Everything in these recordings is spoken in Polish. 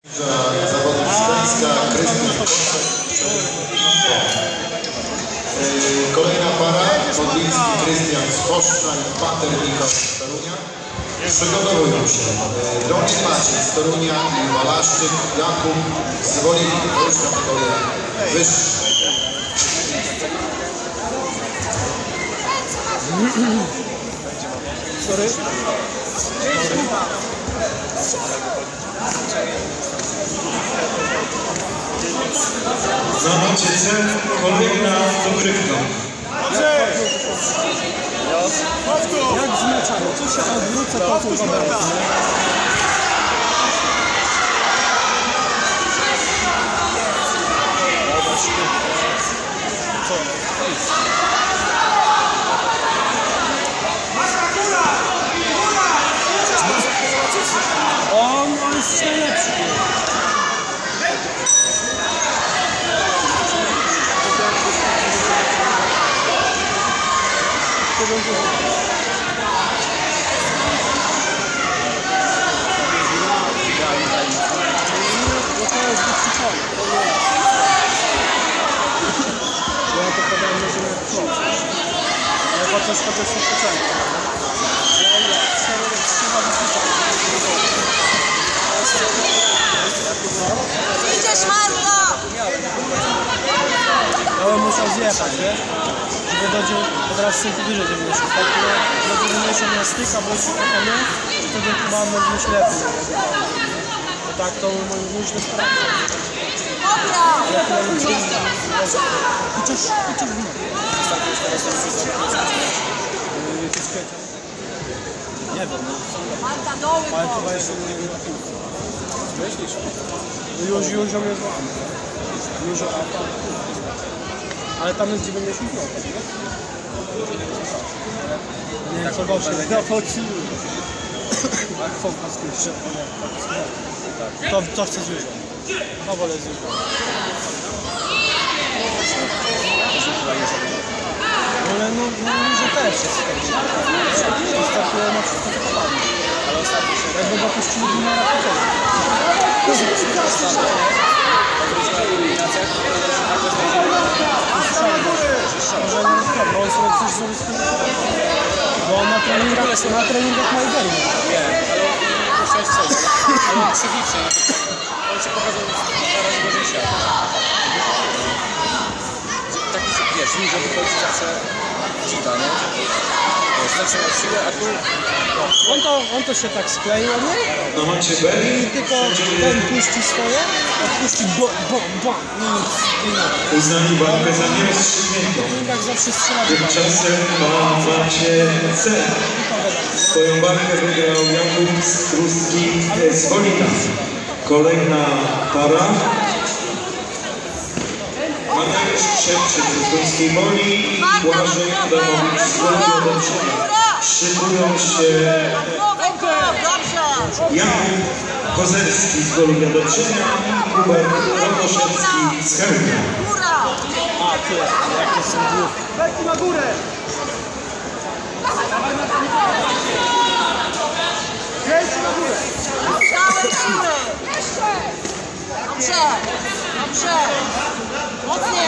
Zawodnik Gdańska Krystian. Kolejna para, Podliński Krystian z Koszcza i Pater Michał z Torunia. Przygotowują się Doniec Maciej z Torunia i Walaszczyk Jakub z Woliny. To już kategoria wyższa. Sorry. Na macie cel kolejna dogrywka. Jak z meczami? Co się odwrócę po tym zabraniu? On jest najlepszy. Idziesz, Marta! Ja muszę zjechać, wiesz? Żeby dojdzie teraz sobie wyżej, żeby wyszło. Tak, no to mniejszą na styka, bo jest trochę nie, i wtedy chyba może lepiej. Bo tak to mój sprawa. Chociaż nie wiem, Marta, doły, ale chyba jeszcze nie wiem. Myślisz? Już ją jest łamany. Już ale tam jest 90 zł, nie? Nie wiem, co gorsze. Fokus jeszcze. To chcę zjeżdżać. No wolę zjeżdżać. Ale no że też jest taki. Wystartuje na wszystko dokładnie. Ale ostatnio się... Jakby go puścili na rakietę. Może nie jest prawda, on sobie coś zrobi z tym. Bo on na treningach ma ideę. Nie, ale musiałeś coś. Ale psychicznie. On się pokazał na razie gorzej świat. Taki, wiesz, ludzie wychodzi zawsze dziwa, nie? Zawsze miał siłę, a tu... On to się tak skleił, nie? Na macie B. I tylko ten puści swoje, odpuści bom. Uznali walkę za nierozstrzygniętą. Tak zawsze strzela. Tymczasem na macie C. Swoją walkę wygrał Jakub Struski z Wolina. Kolejna para. Mateusz Szewczyk z Duńskiej Woli i Błażej Adamowicz z Wolina. Szykują się Jakub Kozerski z Wolina Dobrzynia i Hubert Rodoszewski z Chełmia. A ty, jakie są głupie. Leki na górę! Kręć na górę! Dobrze! Mocniej!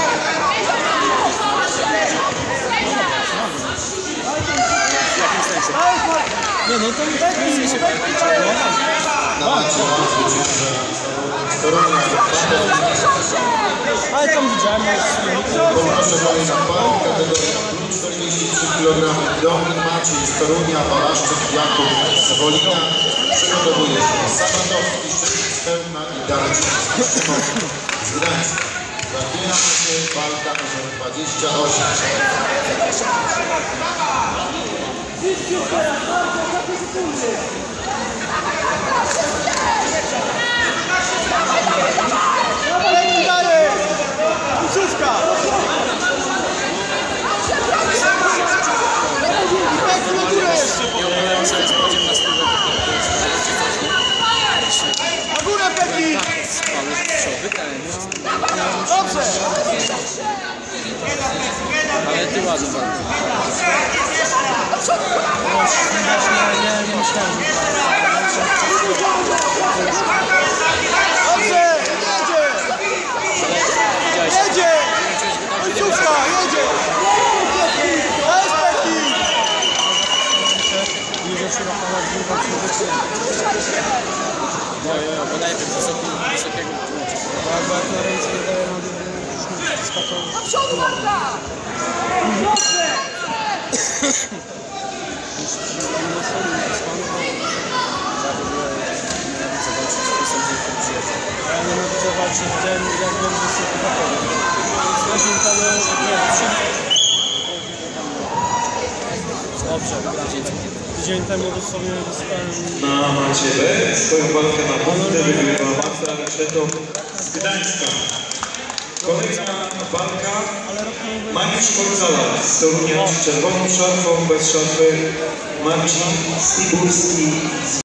Nie, no to nie się Na macie zwycięża Torunia i Pater. ale tam widziałem, Poproszę kolejna para, kategoria 43 kg. Doniec Maciej z Torunia, Walaszczyk Jakub z Wolina. Przygotowuje się Sabatowski, Szczyt z Chełmna i Darczyński Szymon z Gdańska. Za chwilę będzie walka numer 28. na górę, Peki! Dobrze! Ale ty ładnie. Nie myślałem, że bo najpierw wysokiego tłumaczy. Bo jak na ręce nie daje rady, już nie skakał. Do przodu, Marta! Ja nie mogę zobaczyć, widziałem jak dobrze się to zachował. Zresztą tam dobrze, tydzień temu dosłownie dostałem... Na macie B swoją walkę na punkty wygrywa Magda Reszetow z Gdańska. Kolejna walka Mariusz Korzala z Torunia z czerwoną szarfą, bez szarfy Marcin Stiburski.